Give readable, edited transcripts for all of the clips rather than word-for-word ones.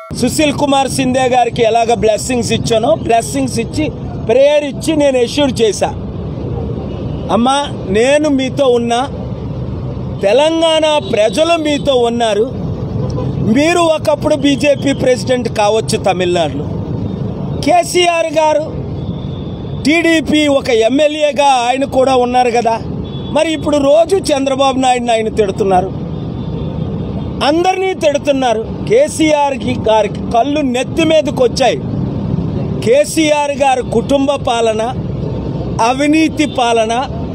సుశీల్ కుమార్ సింధే గారికి ఎలాగ బ్లెస్సింగ్స్ ఇచ్చానో బ్లెస్సింగ్స్ ఇచ్చి ప్రేయర్ ఇచ్చి నేను ఎష్యూర్ చేశా. అమ్మా, నేను మీతో ఉన్నా, తెలంగాణ ప్రజలు మీతో ఉన్నారు. మీరు ఒకప్పుడు బీజేపీ ప్రెసిడెంట్ కావచ్చు తమిళనాడులో, కేసీఆర్ గారు టీడీపీ ఒక ఎమ్మెల్యేగా ఆయన కూడా ఉన్నారు కదా. మరి ఇప్పుడు రోజు చంద్రబాబు నాయుడు ఆయన తిడుతున్నారు, అందరినీ తిడుతున్నారు. కేసీఆర్ గారికి కళ్ళు నెత్తి మీదకి వచ్చాయి. కేసీఆర్ గారు కుటుంబ పాలన, అవినీతి పాలన,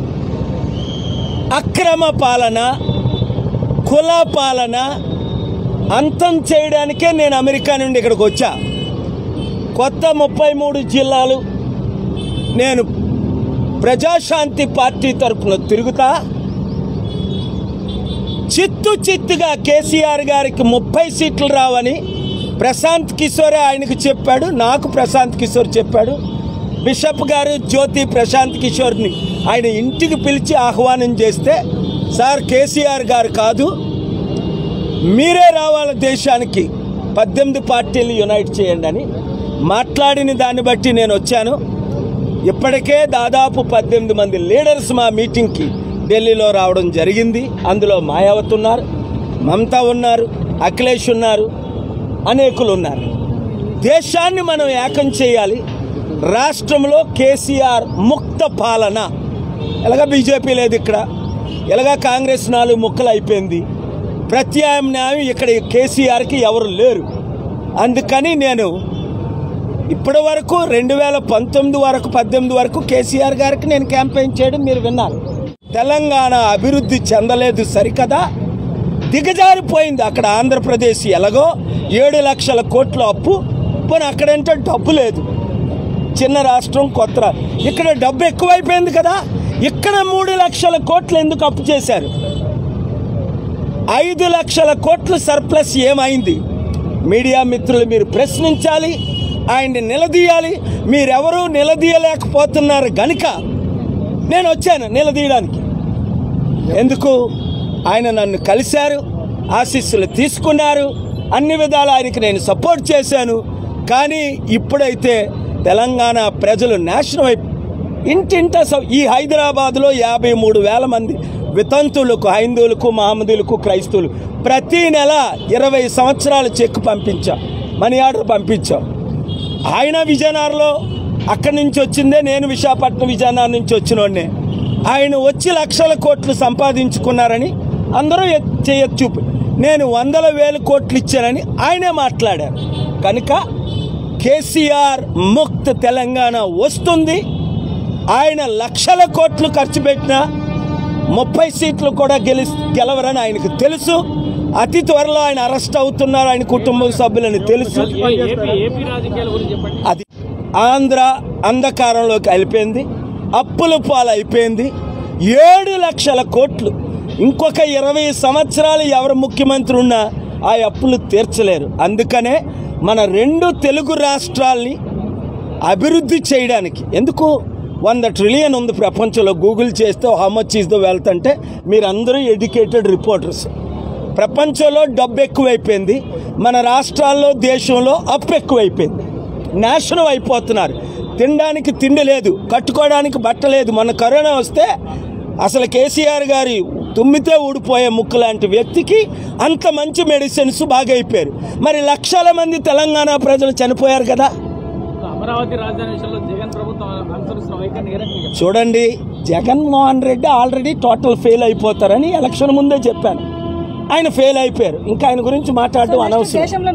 అక్రమ పాలన, కుల పాలన అంతం చేయడానికే నేను అమెరికా నుండి ఇక్కడికి వచ్చా. కొత్త 33 జిల్లాలు నేను ప్రజాశాంతి పార్టీ తరఫున తిరుగుతా. చిత్తుగా కేసీఆర్ గారికి 30 సీట్లు రావని ప్రశాంత్ కిషోరే ఆయనకు చెప్పాడు, నాకు ప్రశాంత్ కిషోర్ చెప్పాడు. బిషప్ గారు జ్యోతి ప్రశాంత్ కిషోర్ని ఆయన ఇంటికి పిలిచి ఆహ్వానం చేస్తే, సార్ కేసీఆర్ గారు కాదు, మీరే రావాలి దేశానికి, 18 పార్టీలు యునైట్ చేయండి అని మాట్లాడిన దాన్ని బట్టి నేను వచ్చాను. ఇప్పటికే దాదాపు 18 మంది లీడర్స్ మా మీటింగ్కి ఢిల్లీలో రావడం జరిగింది. అందులో మాయావతి ఉన్నారు, మమతా ఉన్నారు, అఖిలేష్ ఉన్నారు, అనేకులు ఉన్నారు. దేశాన్ని మనం ఏకం చేయాలి. రాష్ట్రంలో కేసీఆర్ ముక్త పాలన. ఎలాగా బీజేపీ లేదు ఇక్కడ, ఎలాగా కాంగ్రెస్ 4 ముక్కలు అయిపోయింది. ప్రత్యామ్నాయం ఇక్కడ కేసీఆర్కి ఎవరు లేరు. అందుకని నేను ఇప్పటి వరకు 2019 వరకు 18 వరకు కేసీఆర్ గారికి నేను క్యాంపెయిన్ చేయడం మీరు విన్నారు. తెలంగాణ అభివృద్ధి చెందలేదు సరికదా, దిగజారిపోయింది. అక్కడ ఆంధ్రప్రదేశ్ ఎలాగో 7 లక్షల కోట్ల అప్పు, పోనీ అక్కడంటే డబ్బు లేదు. చిన్న రాష్ట్రం, కొత్త. ఇక్కడ డబ్బు ఎక్కువైపోయింది కదా. ఇక్కడ 3 లక్షల కోట్లు ఎందుకు అప్పు చేశారు? 5 లక్షల కోట్లు సర్ప్లస్ ఏమైంది? మీడియా మిత్రులు మీరు ప్రశ్నించాలి, ఆయన్ని నిలదీయాలి. మీరెవరూ నిలదీయలేకపోతున్నారు గనుక నేను వచ్చాను నిలదీయడానికి. ఎందుకు? ఆయన నన్ను కలిశారు, ఆశీస్సులు తీసుకున్నారు, అన్ని విధాలు ఆయనకి నేను సపోర్ట్ చేశాను. కానీ ఇప్పుడైతే తెలంగాణ ప్రజలు నాశనం ఇంటింట ఈ హైదరాబాద్లో 53,000 మంది వితంతులకు, హైందువులకు, మహమ్మదులకు, క్రైస్తవులు ప్రతి నెల 20 సంవత్సరాల చెక్ పంపించాం, మనీ ఆర్డర్ పంపించాం. ఆయన విజయనగరంలో అక్కడి నుంచి వచ్చిందే, నేను విశాఖపట్నం విజయనగరం నుంచి వచ్చినోడ్నే. ఆయన వచ్చి లక్షల కోట్లు సంపాదించుకున్నారని అందరూ చూపి, నేను 100,000 కోట్లు ఇచ్చానని ఆయనే మాట్లాడారు. కనుక కేసీఆర్ ముక్త తెలంగాణ వస్తుంది. ఆయన లక్షల కోట్లు ఖర్చు పెట్టినా 30 సీట్లు కూడా గెలవరని ఆయనకు తెలుసు. అతి త్వరలో ఆయన అరెస్ట్ అవుతున్నారు, ఆయన కుటుంబ సభ్యులని తెలుసు. అది ఆంధ్ర అంధకారంలోకి వెళ్ళిపోయింది, అప్పుల పాలు అయిపోయింది. 7 లక్షల కోట్లు. ఇంకొక 20 సంవత్సరాలు ఎవరు ముఖ్యమంత్రి ఉన్నా ఆ అప్పులు తీర్చలేరు. అందుకనే మన 2 తెలుగు రాష్ట్రాల్ని అభివృద్ధి చేయడానికి, ఎందుకు 100 ట్రిలియన్ ఉంది ప్రపంచంలో. గూగుల్ చేస్తే how much is the wealth అంటే మీరందరూ ఎడ్యుకేటెడ్ రిపోర్టర్స్. ప్రపంచంలో డబ్బు ఎక్కువైపోయింది, మన రాష్ట్రాల్లో దేశంలో అప్పు ఎక్కువైపోయింది. నాశనం అయిపోతున్నారు. తినడానికి తిండి లేదు, కట్టుకోవడానికి బట్ట లేదు. మన కరోనా వస్తే అసలు కేసీఆర్ గారి తుమ్మితే ఊడిపోయే ముక్కు లాంటి వ్యక్తికి అంత మంచి మెడిసిన్స్ బాగా అయిపోయారు. మరి లక్షల మంది తెలంగాణ ప్రజలు చనిపోయారు కదా. అమరావతి రాజధాని విషయంలో జగన్ ప్రభుత్వం అనుసరిస్తున్న వైఖరిని చూడండి. Jaganmohan Reddy already total fail అయిపోతారని ఎలక్షన్ ముందే చెప్పాను. ఆయన ఫెయిల్ అయిపోయారు. ఇంకా ఆయన గురించి మాట్లాడడం అనవసరం.